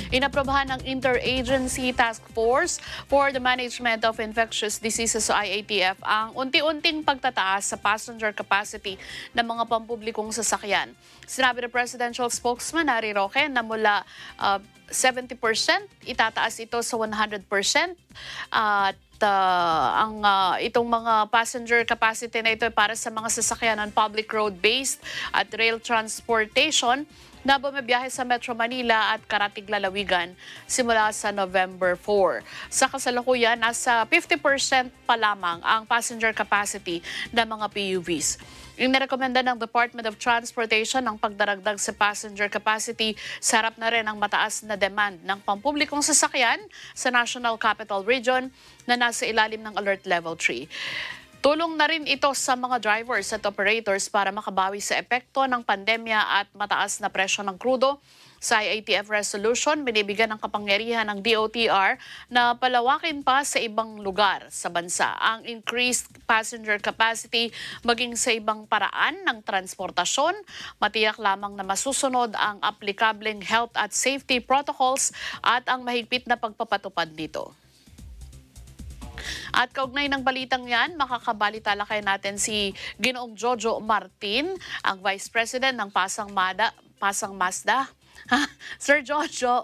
Inaprobahan ng Interagency Task Force for the Management of Infectious Diseases o IATF ang unti-unting pagtataas sa passenger capacity ng mga pampublikong sasakyan. Sinabi ng Presidential Spokesman Harry Roque na mula 70% itataas ito sa 100% at itong mga passenger capacity na ito ay para sa mga sasakyan ng public road-based at rail transportation na bumibiyahe sa Metro Manila at Karatig Lalawigan simula sa November 4. Sa kasalukuyan, nasa 50% pa lamang ang passenger capacity ng mga PUVs. Inirekomenda ng Department of Transportation ang pagdaragdag sa passenger capacity sa harap na rin ang mataas na demand ng pampublikong sasakyan sa National Capital Region na nasa ilalim ng Alert Level 3. Tulong na rin ito sa mga drivers at operators para makabawi sa epekto ng pandemya at mataas na presyo ng krudo. Sa IATF resolution, binibigyan ng kapangyarihan ng DOTR na palawakin pa sa ibang lugar sa bansa ang increased passenger capacity maging sa ibang paraan ng transportasyon. Matiyak lamang na masusunod ang aplikableng health at safety protocols at ang mahigpit na pagpapatupad nito. At kaugnay ng balitang yan, makakabalitalakayan natin si Ginoong Jojo Martin, ang Vice President ng Pasang Masda. Sir Jojo,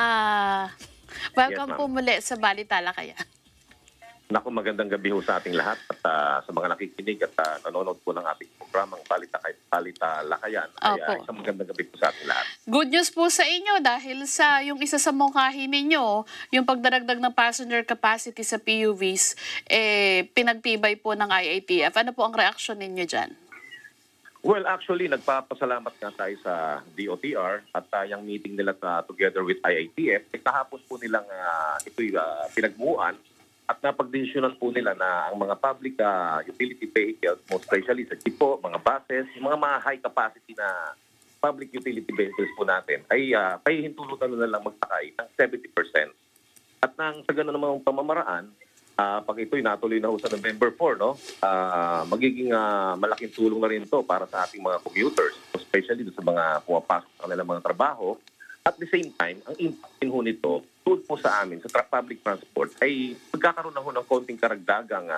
welcome po muli sa Balitalakayan. Naku, magandang gabi ho sa ating lahat at sa mga nakikinig at nanonood po ng ating programang Balitalakayan. Ay isang magandang gabi po sa ating lahat. Good news po sa inyo dahil sa yung isa sa mungkahi ninyo, yung pagdaragdag ng passenger capacity sa PUVs, pinagtibay po ng IATF. Ano po ang reaksyon ninyo dyan? Well, actually, nagpapasalamat nga tayo sa DOTR at yung meeting nila together with IATF. Kahapon po nilang ito'y pinagmuan. At napagdesisyonan po nila na ang mga public utility vehicles, most especially sa jeep po, mga buses, yung mga high capacity na public utility vehicles po natin, ay pahihintulutan na lang magsakay ng 70%. At nang sa gano'n namang pamamaraan, pag ito'y natuloy na ho sa November 4, no, magiging malaking tulong na rin ito para sa ating mga commuters, especially sa mga pumapasok sa kanilang mga trabaho. At the same time, ang impact din ho nito, tulad po sa amin, sa public transport, ay magkakaroon na ho ng konting karagdagang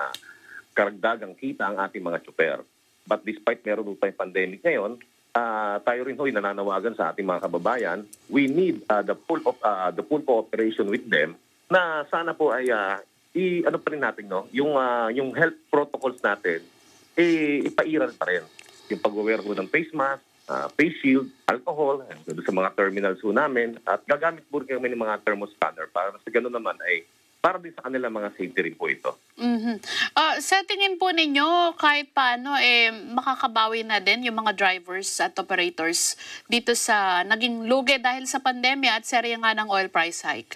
kita ang ating mga tsuper. But despite meron po tayong pandemic ngayon, tayo rin ho'y nananawagan sa ating mga kababayan, we need the full cooperation with them na sana po ay ano pa rin natin, no? Yung health protocols natin, ipairal pa rin. Yung pag-wear ho ng face mask, face shield, alcohol, sa mga terminals ho namin, at gagamit po rin kami ng mga thermoscanner para sa gano'n naman ay para din sa kanila mga safety rin po ito. Sa tingin po ninyo, kahit paano, makakabawi na din yung mga drivers at operators dito sa naging lugi dahil sa pandemya at serya nga ng oil price hike?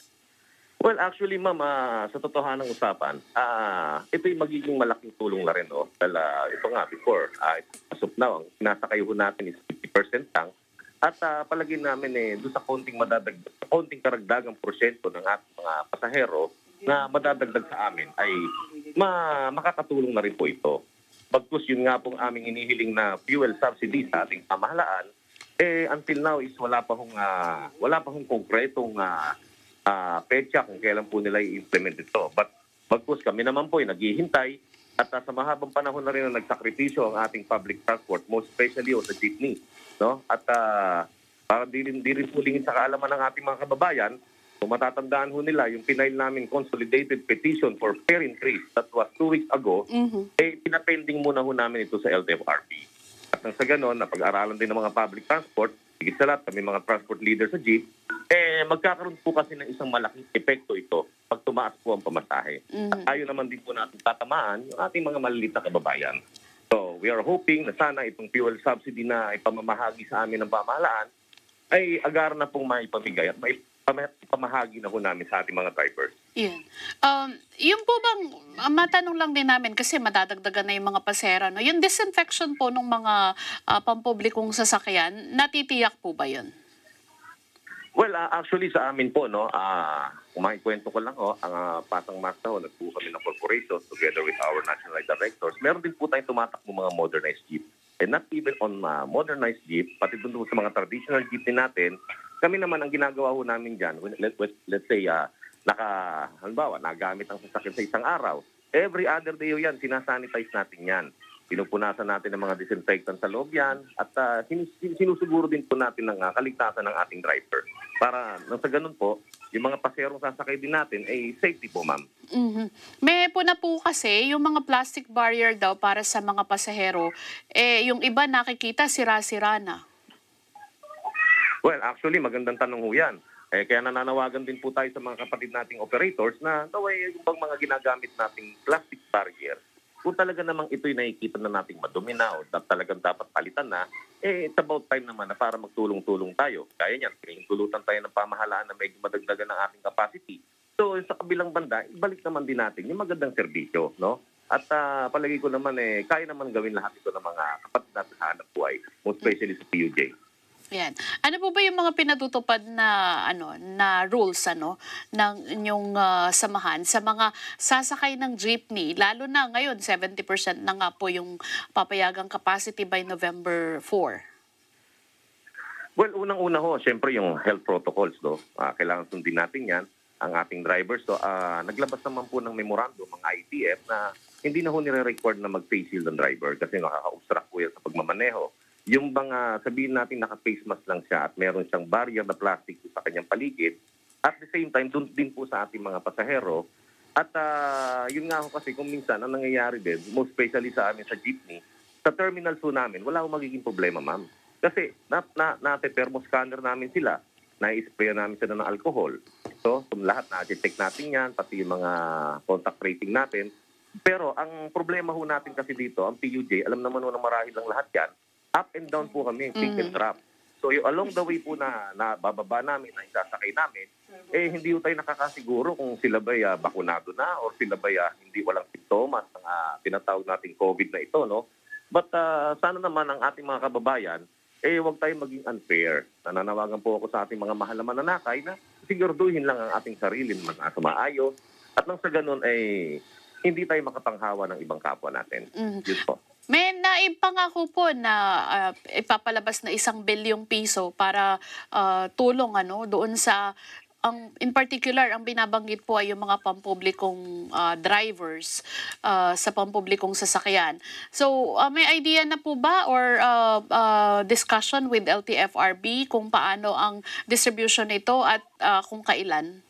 Well, actually, ma'am, sa totohanang usapan, ito'y magiging malaking tulong na rin. No? Dahil ito nga, before, as of now, ang sinasakay ho natin is 50% lang. At palagi namin doon sa konting karagdagang porsyento ng ating mga pasahero na madadagdag sa amin ay makakatulong na rin po ito. Bagkus yun nga pong aming inihiling na fuel subsidy sa ating pamahalaan, until now is wala pa hong konkretong petsa kung kailan po nila i-implement ito. But bagkus kami naman po ay naghihintay at sa mahabang panahon na rin na nagsakripisyo ang ating public transport, most especially sa jeepney. No? At para di rin po lingid sa kaalaman ng ating mga kababayan, kung matatandaan ho nila, yung pinail namin consolidated petition for fare increase that was 2 weeks ago, pinapending muna ho namin ito sa LTFRB. At nang sa ganon, napag-aralan din ng mga public transport, higit sa lahat, kami mga transport leader sa jeep, magkakaroon po kasi ng isang malaking epekto ito pag tumaas po ang pamasahe. At ayaw naman din po natin tatamaan yung ating mga maliliit na kababayan. So, we are hoping na sana itong fuel subsidy na ipamamahagi sa amin ng pamahalaan ay agar na pong maipamigay at maipamahagi na po namin sa ating mga drivers. Yan. Yung po bang, matanong lang din namin kasi madadagdagan na yung mga pasahero, no? Yung disinfection po ng mga pampublikong sasakyan, natitiyak po ba yun? Well, actually sa amin po, no, kung makikwento ko lang, ang Pasang Masda, nagpo kami ng corporation together with our national directors. Meron din po tayong tumatakbo mga modernized jeep. And not even on modernized jeep, pati doon sa mga traditional jeep din natin, Kami naman, ang ginagawa ho namin dyan, let's say, halimbawa, nagamit ang sasakyan sa isang araw. Every other day yan, sinasanitize natin yan. Pinupunasan natin ng mga disinfectant sa loob yan at sinusuguro din po natin ng kaligtasan ng ating driver. Para nang sa ganun po, yung mga paserong sasakay din natin ay safety po, ma'am. May po na po kasi yung mga plastic barrier daw para sa mga pasahero, yung iba nakikita sira-sira na. Well, actually, magandang tanong ho yan. Kaya nananawagan din po tayo sa mga kapatid nating operators na naway yung mga ginagamit nating plastic barrier, kung talaga namang ito'y nakikita na nating madumi na o talagang dapat palitan na, it's about time naman na para magtulong-tulong tayo. Kaya niyan, tulutan tayo ng pamahalaan na medyo madagdagan ng ating capacity. So sa kabilang banda, ibalik naman din natin yung magandang serbisyo, no? At palagi ko naman, kaya naman gawin lahat ito ng mga kapatid natin sa hanap buhay, most especially sa PUJ. Yan. Ano po ba yung mga pinatutupad na rules ng inyong samahan sa mga sasakay ng jeepney, lalo na ngayon 70% na nga po yung papayagang capacity by November 4? Well, unang-una ho, syempre yung health protocols, no. Kailangan sundin natin 'yan, ang ating drivers. So, naglabas naman po ng memorandum ang IATF na hindi na ho nire-record na mag-face shield ang driver kasi nakaka-obstruct po yan sa pagmamaneho. Yung bang sabihin natin naka-face mask lang siya at meron siyang barrier na plastic sa kanyang paligid, at the same time, doon din po sa ating mga pasahero. At yun nga ho kasi kung minsan, ang nangyayari din, most especially sa amin sa jeepney, sa terminal po namin, wala akong magiging problema, ma'am. Kasi na-thermoscanner namin sila, na-spray namin sila ng alcohol. So, lahat na-check natin yan, pati yung mga contact rating natin. Pero ang problema ho natin kasi dito, ang PUJ, alam naman ho na marahil lang lahat yan, up and down po kami, pick and drop. So yung along the way po na bababa namin, na isasakay namin, hindi po tayo nakakasiguro kung sila ba'y bakunado na or sila ba'y hindi walang simptomas ng tinatawag nating COVID na ito, no? But sana naman ang ating mga kababayan, huwag tayong maging unfair. Nananawagan po ako sa ating mga mahal na mananakay na siguraduhin lang ang ating sarili na maayos at nang sa ganun hindi tayo makapanghawa ng ibang kapwa natin. Yun po. May naipangako po na ipapalabas na 1 bilyong piso para tulong doon sa in particular ang binabanggit po ay yung mga pampublikong drivers sa pampublikong sasakyan. So may idea na po ba or discussion with LTFRB kung paano ang distribution nito at kung kailan?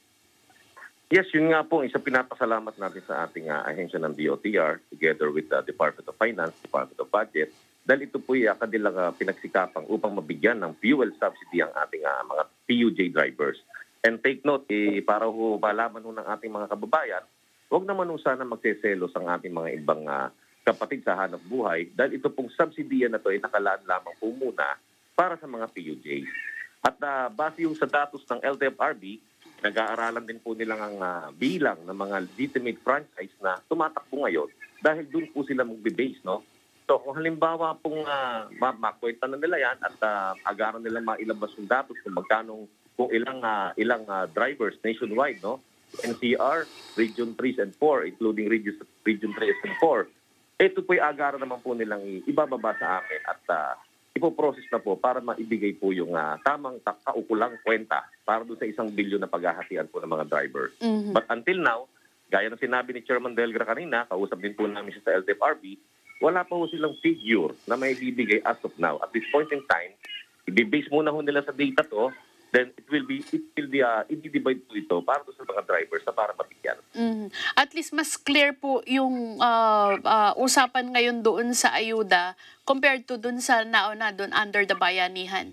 Yes, yun nga po, isa pinapasalamat natin sa ating ahensya ng DOTR together with the Department of Finance, Department of Budget, dahil ito po kanilang pinagsikapang upang mabigyan ng fuel subsidy ang ating mga PUJ drivers. And take note, para ho malaman ho ng ating mga kababayan, huwag naman ho sana magseselos ang ating mga ibang kapatid sa hanap buhay dahil ito pong subsidiya na ito ay nakalaan lamang po muna para sa mga PUJ. At base yung sa datos ng LTFRB, nag-aaralan din po nilang ang bilang ng mga legitimate franchise na tumatakbo ngayon dahil doon po sila magbe-base, no? So kung halimbawa pong makwenta na nila yan at agaran nila mailabas yung datos kung ilang drivers nationwide, no? NCR, Region 3 and 4, including Region 3 and 4, ito po'y agaran naman po nilang ibababa sa amin at ipoprocess na po para maibigay po yung tamang kaukulang kwenta para doon sa 1 bilyon na paghahatian po ng mga driver. But until now, gaya ng sinabi ni Chairman Delgra kanina, kausap din po namin siya sa LTFRB, wala pa po silang figure na may bibigay as of now. At this point in time, i-base muna ho nila sa data to, then it will be i-divide po ito para doon sa mga drivers na para mabigyan. At least mas clear po yung usapan ngayon doon sa ayuda compared to doon sa nauna doon under the bayanihan.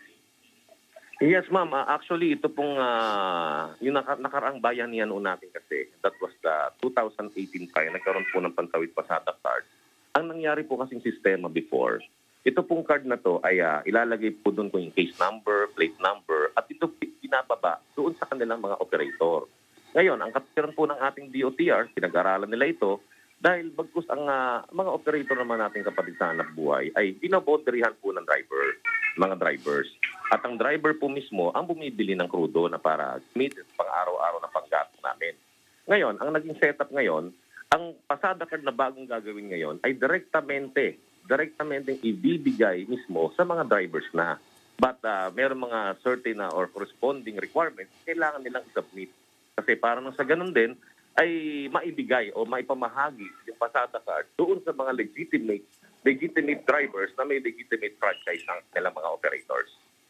Yes, ma'am. Actually, ito pong yung nakaraang bayanihan natin kasi, that was the 2018 pa, nagkaroon po ng Pantawid Pasada card. Ang nangyari po kasing sistema before, ito pong card na to ay ilalagay po doon kung yung case number, plate number, at ito pinababa doon sa kanilang mga operator. Ngayon, ang katiran po ng ating DOTR, pinag-aralan nila ito, dahil bagkus ang mga operator naman nating kapatid sa hanap buhay ay binabonderihan po ng mga drivers. At ang driver po mismo ang bumibili ng krudo na para gamitin pang araw-araw na panggatong namin. Ngayon, ang naging setup ngayon, ang pasada card na bagong gagawin ngayon ay direktamente ibibigay mismo sa mga drivers na. But meron mga certain na or corresponding requirements, kailangan nilang submit. Kasi para nang sa ganun din, ay maibigay o maipamahagi yung pasada card doon sa mga legitimate drivers na may legitimate franchise ng kanilang mga operators.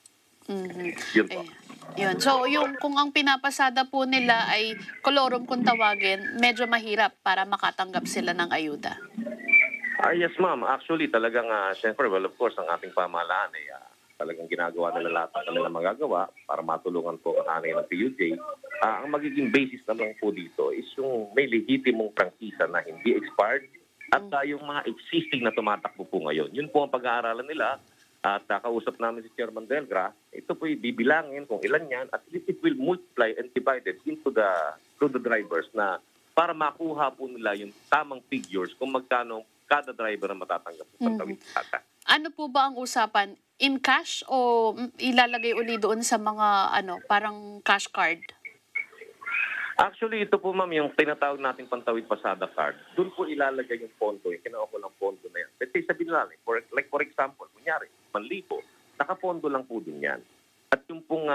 Yun po. Yun. So, kung ang pinapasada po nila ay kolorum kung tawagin, medyo mahirap para makatanggap sila ng ayuda. Yes, ma'am. Actually, talagang, syempre, well, of course, ang ating pamahalaan ay talagang ginagawa nila lahat ng kanilang magagawa para matulungan po ang hanay ng PUJ. Ang magiging basis naman po dito is yung may lehitimong prangkisa na hindi expired at yung mga existing na tumatakbo po ngayon. Yun po ang pag-aaralan nila. At kausap namin si Chairman Delgra, ito po bibilangin kung ilan yan at it will multiply and divided into the drivers na para makuha po nila yung tamang figures kung magkano kada driver na matatanggap sa tawid kata. Ano po ba ang usapan? In cash o ilalagay uli doon sa mga parang cash card? Actually, ito po ma'am, yung tinatawag nating pantawid pasada card, doon po ilalagay yung pondo, yung kinaukulang pondo na yan. Let's say, sabihin natin, for example, kunyari, 1,000, nakapondo lang po din yan. At yung pong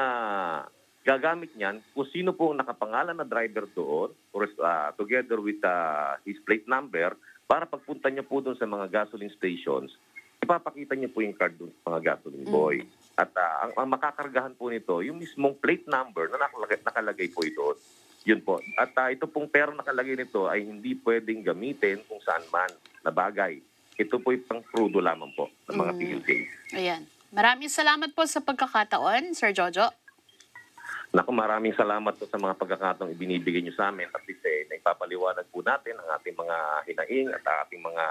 gagamit niyan, kung sino po nakapangalan na driver doon, or, together with his plate number, para pagpunta niya po doon sa mga gasoline stations, ipapakita niya po yung card doon sa mga gasoline boy. At ang makakargahan po nito, yung mismong plate number na nakalagay po ito. Yun po. At ito pong pera nakalagay nito ay hindi pwedeng gamitin kung saan man na bagay. Ito po yung pang-prudo lamang po ng mga PUJ. Ayan. Maraming salamat po sa pagkakataon, Sir Jojo. Naku, maraming salamat po sa mga pagkakataong ibinibigay niyo sa amin. At least naipapaliwanag po natin ang ating mga hinaing at ating mga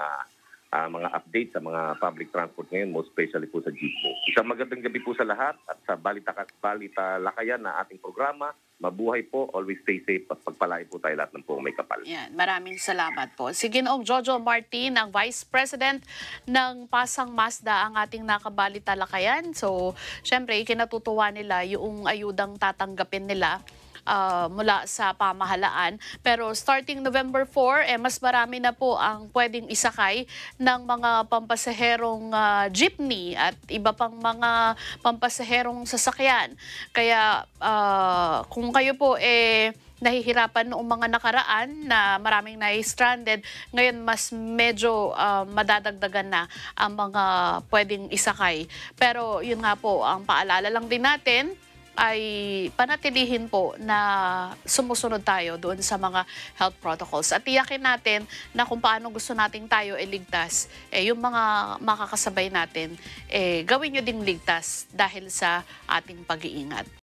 updates sa mga public transport ngayon, most especially po sa jeepney. Isang magandang gabi po sa lahat at sa Balitalakayan na ating programa. Mabuhay po, always stay safe at pagpalain po tayo lahat ng po may kapal. Yan, maraming salamat po. Si Ginoong Jojo Martin, ang Vice President ng Pasang Masda, ang ating nakabalitalakayan. So, syempre, ikinatutuwa nila yung ayudang tatanggapin nila mula sa pamahalaan. Pero starting November 4, mas marami na po ang pwedeng isakay ng mga pampasaherong jeepney at iba pang mga pampasaherong sasakyan. Kaya kung kayo po nahihirapan noong mga nakaraan na maraming na-stranded, ngayon mas medyo madadagdagan na ang mga pwedeng isakay. Pero yun nga po, ang paalala lang din natin, ay panatilihin po na sumusunod tayo doon sa mga health protocols. At tiyakin natin na kung paano gusto nating tayo iligtas, yung mga makakasabay natin, gawin nyo ding ligtas dahil sa ating pag-iingat.